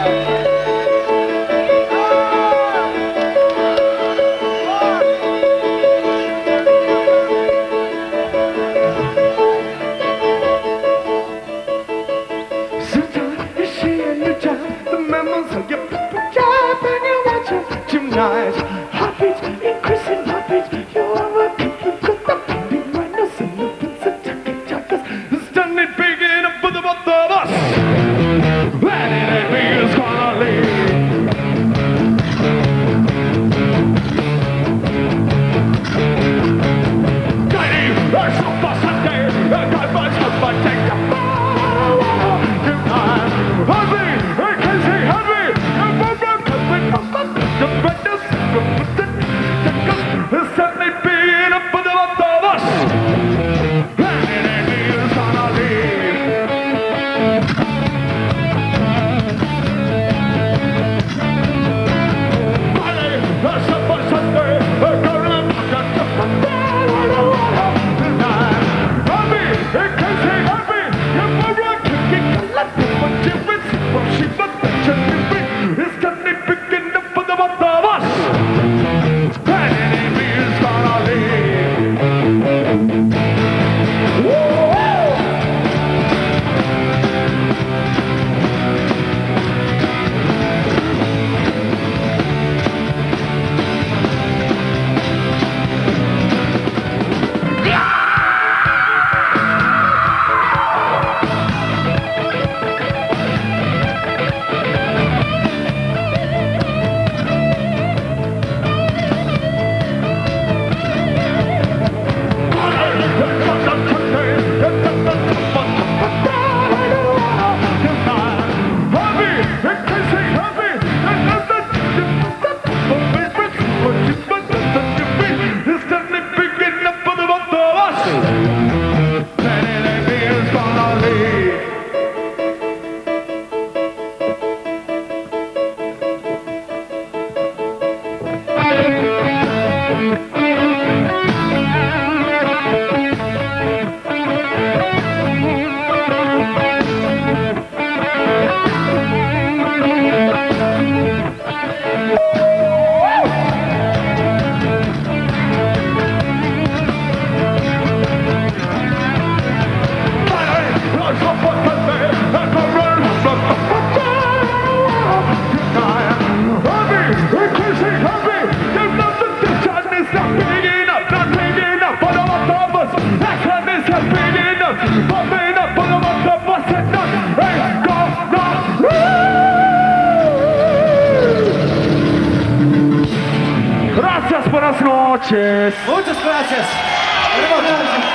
Tonight, heartbeats, increasing heartbeats. You are a people with the pumping rhinos and the pins and jackets. Standing big enough for the both of us. And it ain't me who's gonna leave. Guiding, there's so far Sunday. The guy must have my take the power. Tonight, heartbeat, crazy heartbeat. The brightness from the suddenly being up for the both of us. And it ain't me who's gonna leave. Friday, the summer Sunday, the golden tonight. Happy, crazy happy. You're more like kicking a lot of what you miss. Well, she must have just been free. It's suddenly picking up for the both of us. And it ain't me who's gonna leave. Woo! Gracias, buenas noches. Muchas gracias.